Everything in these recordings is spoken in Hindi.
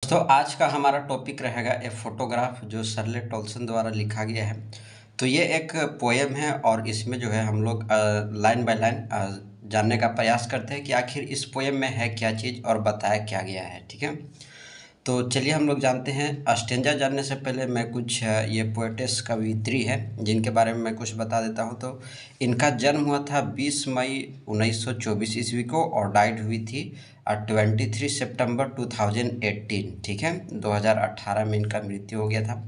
दोस्तों आज का हमारा टॉपिक रहेगा ए फोटोग्राफ जो शर्ले टॉल्सन द्वारा लिखा गया है। तो ये एक पोएम है और इसमें जो है हम लोग लाइन बाय लाइन जानने का प्रयास करते हैं कि आखिर इस पोएम में है क्या चीज़ और बताया क्या गया है। ठीक है, तो चलिए हम लोग जानते हैं। स्टेंजा जानने से पहले मैं कुछ ये पोएटेस कवियत्री हैं जिनके बारे में मैं कुछ बता देता हूँ। तो इनका जन्म हुआ था 20 मई 1924 ईस्वी को और डाइड हुई थी 23 सितंबर 2018। ठीक है, 2018 में इनका मृत्यु हो गया था।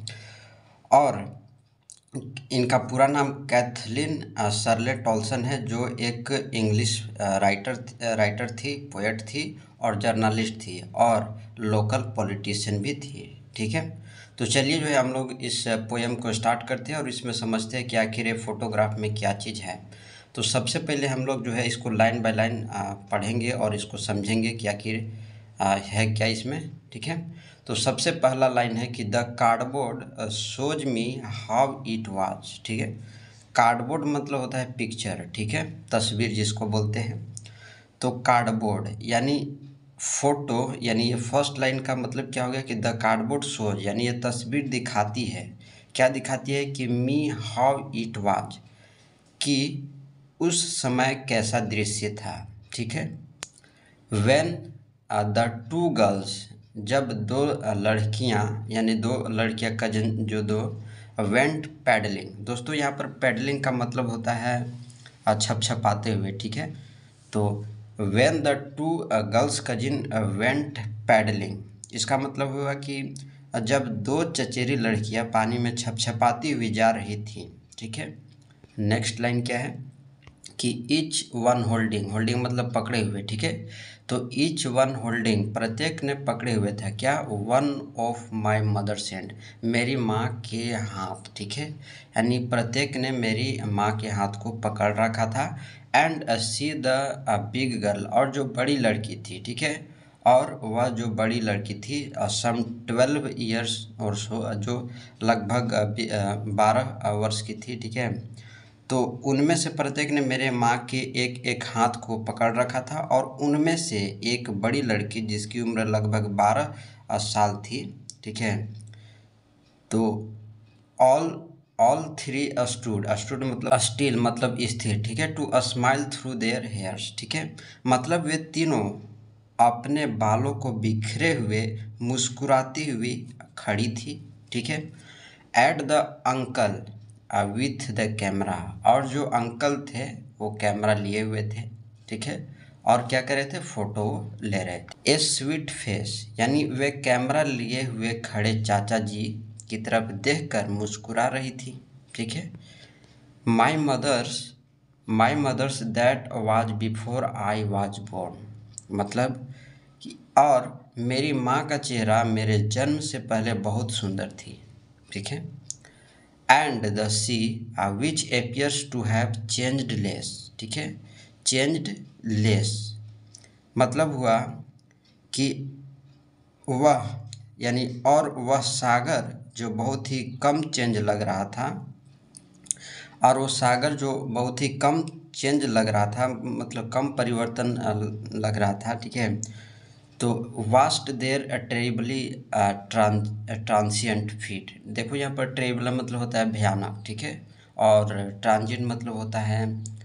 और इनका पूरा नाम कैथलीन शर्ले टॉल्सन है, जो एक इंग्लिश राइटर थी, पोएट थी और जर्नलिस्ट थी और लोकल पॉलिटिशियन भी थी। ठीक है, तो चलिए जो है हम लोग इस पोएम को स्टार्ट करते हैं और इसमें समझते हैं कि आखिर ये फोटोग्राफ में क्या चीज़ है। तो सबसे पहले हम लोग जो है इसको लाइन बाय लाइन पढ़ेंगे और इसको समझेंगे कि आखिर है क्या इसमें। ठीक है, तो सबसे पहला लाइन है कि the cardboard shows me how it was. ठीक है, कार्डबोर्ड मतलब होता है पिक्चर, ठीक है, तस्वीर जिसको बोलते हैं। तो कार्डबोर्ड यानी फोटो, यानी ये फर्स्ट लाइन का मतलब क्या हो गया कि द कार्डबोर्ड शोज यानी ये तस्वीर दिखाती है, क्या दिखाती है कि मी हाउ इट वाज, कि उस समय कैसा दृश्य था। ठीक है, व्हेन द टू गर्ल्स, जब दो लड़कियां यानी दो लड़कियां कजन जो दो वेंट पैडलिंग। दोस्तों यहाँ पर पैडलिंग का मतलब होता है छपछपाते हुए। ठीक है, तो when the two girls cousin went paddling, इसका मतलब हुआ कि जब दो चचेरी लड़कियां पानी में छपछपाती हुई जा रही थी। ठीक है, नेक्स्ट लाइन क्या है कि ईच वन होल्डिंग, होल्डिंग मतलब पकड़े हुए। ठीक है, तो ईच वन होल्डिंग, प्रत्येक ने पकड़े हुए था क्या, one of my mother's hand, मेरी माँ के हाथ। ठीक है, यानी प्रत्येक ने मेरी माँ के हाथ को पकड़ रखा था। And she the big girl, और जो बड़ी लड़की थी। ठीक है, और वह जो बड़ी लड़की थी सम 12 ईयर्स और सो, जो लगभग 12 वर्ष की थी। ठीक है, तो उनमें से प्रत्येक ने मेरे माँ के एक एक हाथ को पकड़ रखा था और उनमें से एक बड़ी लड़की जिसकी उम्र लगभग 12 साल थी। ठीक है, तो ऑल ऑल थ्री स्टूड मतलब स्टिल मतलब स्थिर। ठीक है, to smile through their hairs. ठीक है, मतलब वे तीनों अपने बालों को बिखरे हुए मुस्कुराती हुई खड़ी थी। ठीक है, at the uncle with the camera, और जो अंकल थे वो कैमरा लिए हुए थे। ठीक है, और क्या कर रहे थे, फोटो ले रहे थे। ए स्वीट फेस, यानी वे कैमरा लिए हुए खड़े चाचा जी की तरफ देखकर मुस्कुरा रही थी। ठीक है, my mother's that was before I was born, मतलब कि और मेरी माँ का चेहरा मेरे जन्म से पहले बहुत सुंदर थी। ठीक है, and the sea which appears to have changed less. ठीक है, चेंज्ड लेस मतलब हुआ कि वह यानी और वह सागर जो बहुत ही कम चेंज लग रहा था, और वो सागर जो बहुत ही कम चेंज लग रहा था मतलब कम परिवर्तन लग रहा था। ठीक है, तो washed their terribly transient feet. देखो यहाँ पर टेरिबल मतलब होता है भयानक। ठीक है, और ट्रांजिएंट मतलब होता है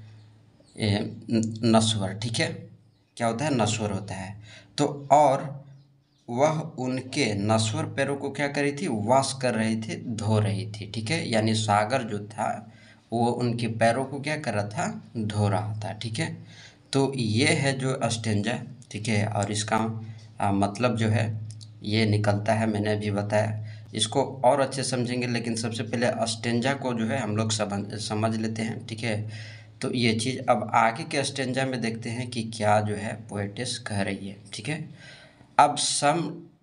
नश्वर। ठीक है, क्या होता है, नश्वर होता है। तो और वह उनके नश्वर पैरों को क्या कर रही थी, वॉश कर रही थी, धो रही थी। ठीक है, यानी सागर जो था वो उनके पैरों को क्या कर रहा था, धो रहा था। ठीक है, तो ये है जो स्टेंजा। ठीक है, और इसका मतलब जो है ये निकलता है, मैंने अभी बताया। इसको और अच्छे समझेंगे, लेकिन सबसे पहले स्टेंजा को जो है हम लोग समझ लेते हैं। ठीक है, तो ये चीज़ अब आगे के स्टेंजा में देखते हैं कि क्या जो है पोएटिस कह रही है। ठीक है, अब सम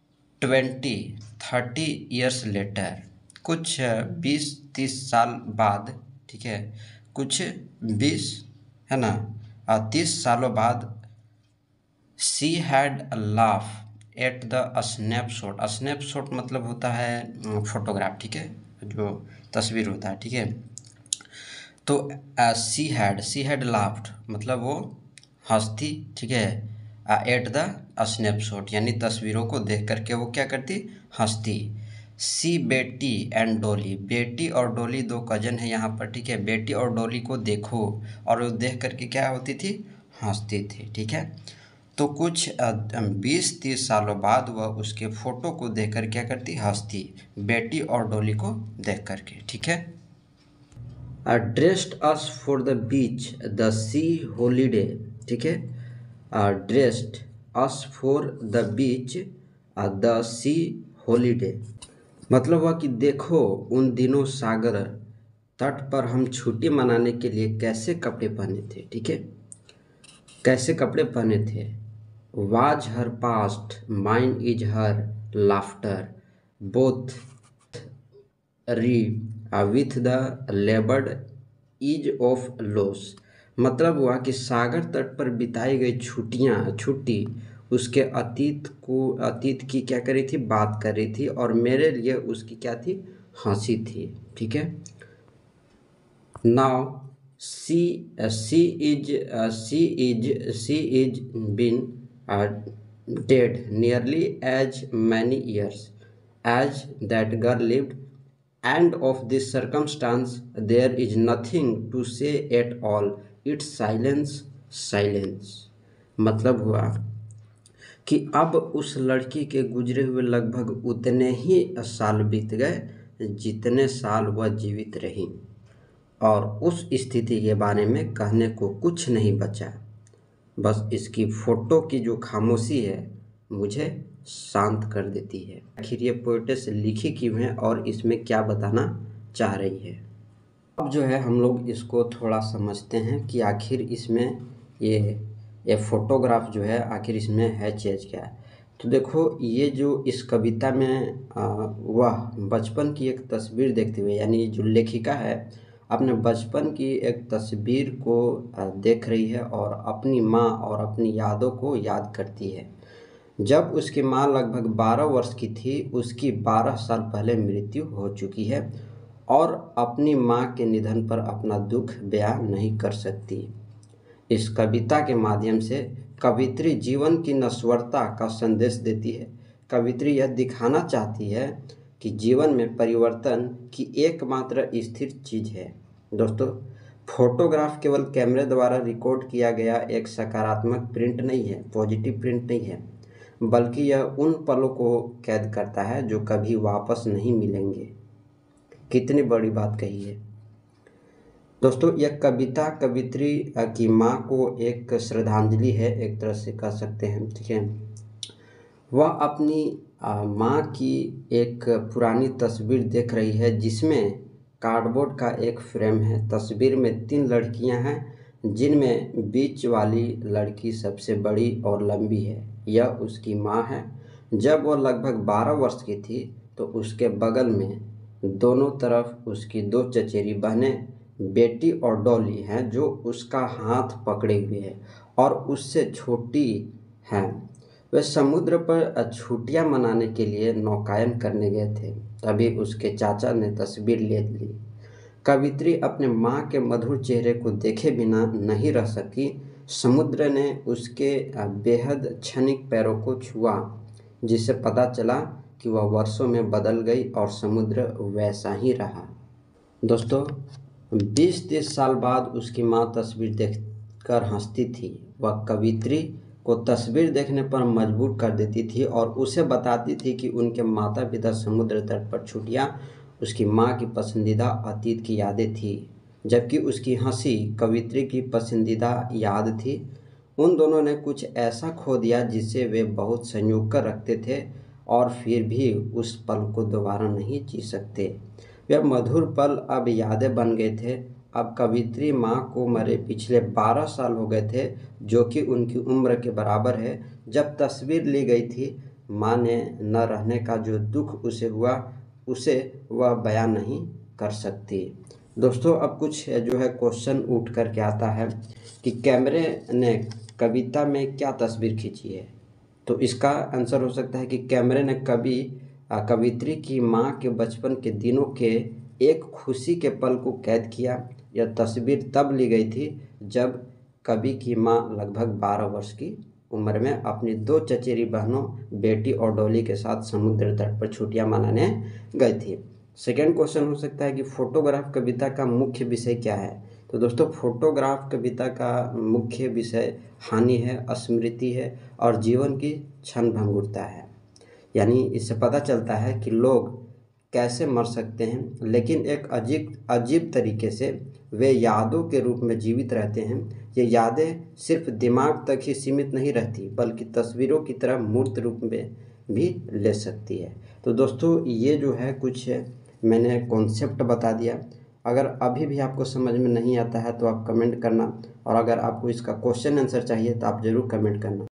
20-30 ईयर्स लेटर, कुछ 20-30 साल बाद। ठीक है, कुछ 20 है ना 30 सालों बाद, she had a laugh at the snapshot. Snapshot मतलब होता है फोटोग्राफ। ठीक है, जो तस्वीर होता है। ठीक है, तो शी हैड लाफ्ड मतलब वो हंसती। ठीक है, एट द स्नैपशॉट, यानी तस्वीरों को देख करके वो क्या करती, हंसती। सी बेटी एंड डॉली, बेटी और डॉली दो कजन है यहाँ पर, ठीक है। बेटी और डॉली को देखो, और वो देख करके क्या होती थी, हंसती थी, ठीक है। तो कुछ 20-30 सालों बाद वह उसके फोटो को देखकर क्या करती, हंसती, बेटी और डॉली को देख करके, ठीक है। Dressed us for the beach the sea holiday, ठीक है। Dressed us for the beach the sea holiday, मतलब हुआ कि देखो उन दिनों सागर तट पर हम छुट्टी मनाने के लिए कैसे कपड़े पहने थे, ठीक है, कैसे कपड़े पहने थे। Was her past mine is her laughter both wry with the laboured ease of loss, मतलब हुआ कि सागर तट पर बिताई गई छुट्टी उसके अतीत की क्या करी थी, बात कर रही थी, और मेरे लिए उसकी क्या थी, हंसी थी, ठीक है। Now she is been dead nearly as many years as that girl lived, and of this circumstance there is nothing to say at all, it's silence, मतलब हुआ कि अब उस लड़की के गुजरे हुए लगभग उतने ही साल बीत गए जितने साल वह जीवित रही, और उस स्थिति के बारे में कहने को कुछ नहीं बचा, बस इसकी फ़ोटो की जो खामोशी है मुझे शांत कर देती है। आखिर ये पोएटेस लिखी क्यों है और इसमें क्या बताना चाह रही है। अब जो है हम लोग इसको थोड़ा समझते हैं कि आखिर इसमें ये फोटोग्राफ जो है आखिर इसमें है चीज़ क्या है। तो देखो ये जो इस कविता में वह बचपन की एक तस्वीर देखते हुए, यानी जो लेखिका है अपने बचपन की एक तस्वीर को देख रही है और अपनी माँ और अपनी यादों को याद करती है। जब उसकी माँ लगभग 12 वर्ष की थी, उसकी 12 साल पहले मृत्यु हो चुकी है और अपनी माँ के निधन पर अपना दुख बयान नहीं कर सकती। इस कविता के माध्यम से कवित्री जीवन की नश्वरता का संदेश देती है। कवित्री यह दिखाना चाहती है कि जीवन में परिवर्तन की एकमात्र स्थिर चीज़ है। दोस्तों, फोटोग्राफ केवल कैमरे द्वारा रिकॉर्ड किया गया एक सकारात्मक प्रिंट नहीं है, पॉजिटिव प्रिंट नहीं है, बल्कि यह उन पलों को कैद करता है जो कभी वापस नहीं मिलेंगे। कितनी बड़ी बात कही है दोस्तों। यह कविता कवित्री की माँ को एक श्रद्धांजलि है, एक तरह से कह सकते हैं, ठीक है। वह अपनी माँ की एक पुरानी तस्वीर देख रही है जिसमें कार्डबोर्ड का एक फ्रेम है। तस्वीर में 3 लड़कियां हैं जिनमें बीच वाली लड़की सबसे बड़ी और लंबी है, यह उसकी माँ है। जब वह लगभग 12 वर्ष की थी तो उसके बगल में दोनों तरफ उसकी 2 चचेरी बहनें बेटी और डॉली हैं जो उसका हाथ पकड़े हुए है और उससे छोटी हैं। वे समुद्र पर छुट्टियां मनाने के लिए नौकायन करने गए थे, तभी उसके चाचा ने तस्वीर ले ली। कवित्री अपने माँ के मधुर चेहरे को देखे बिना नहीं रह सकी। समुद्र ने उसके बेहद क्षणिक पैरों को छुआ, जिससे पता चला कि वह वर्षों में बदल गई और समुद्र वैसा ही रहा। दोस्तों, 20-30 साल बाद उसकी माँ तस्वीर देखकर हंसती थी। वह कवित्री को तस्वीर देखने पर मजबूर कर देती थी और उसे बताती थी कि उनके माता पिता समुद्र तट पर छुट्टियाँ उसकी माँ की पसंदीदा अतीत की यादें थी, जबकि उसकी हंसी कवित्री की पसंदीदा याद थी। उन दोनों ने कुछ ऐसा खो दिया जिसे वे बहुत संजो कर रखते थे और फिर भी उस पल को दोबारा नहीं जी सकते। वे मधुर पल अब यादें बन गए थे। अब कवित्री माँ को मरे पिछले 12 साल हो गए थे, जो कि उनकी उम्र के बराबर है जब तस्वीर ली गई थी। माँ ने न रहने का जो दुख उसे हुआ उसे वह बयान नहीं कर सकती। दोस्तों, अब कुछ जो है क्वेश्चन उठ कर के आता है कि कैमरे ने कविता में क्या तस्वीर खींची है। तो इसका आंसर हो सकता है कि कैमरे ने कवित्री की माँ के बचपन के दिनों के एक खुशी के पल को कैद किया। यह तस्वीर तब ली गई थी जब कवि की माँ लगभग 12 वर्ष की उम्र में अपनी 2 चचेरी बहनों बेटी और डॉली के साथ समुद्र तट पर छुट्टियां मनाने गई थी। सेकंड क्वेश्चन हो सकता है कि फोटोग्राफ कविता का मुख्य विषय क्या है। तो दोस्तों फोटोग्राफ कविता का मुख्य विषय हानि है, स्मृति है और जीवन की क्षण भंगुरता है। यानी इससे पता चलता है कि लोग कैसे मर सकते हैं लेकिन एक अजीब अजीब तरीके से वे यादों के रूप में जीवित रहते हैं। ये यादें सिर्फ दिमाग तक ही सीमित नहीं रहती बल्कि तस्वीरों की तरह मूर्त रूप में भी ले सकती है। तो दोस्तों ये जो है कुछ मैंने कॉन्सेप्ट बता दिया। अगर अभी भी आपको समझ में नहीं आता है तो आप कमेंट करना, और अगर आपको इसका क्वेश्चन आंसर चाहिए तो आप ज़रूर कमेंट करना।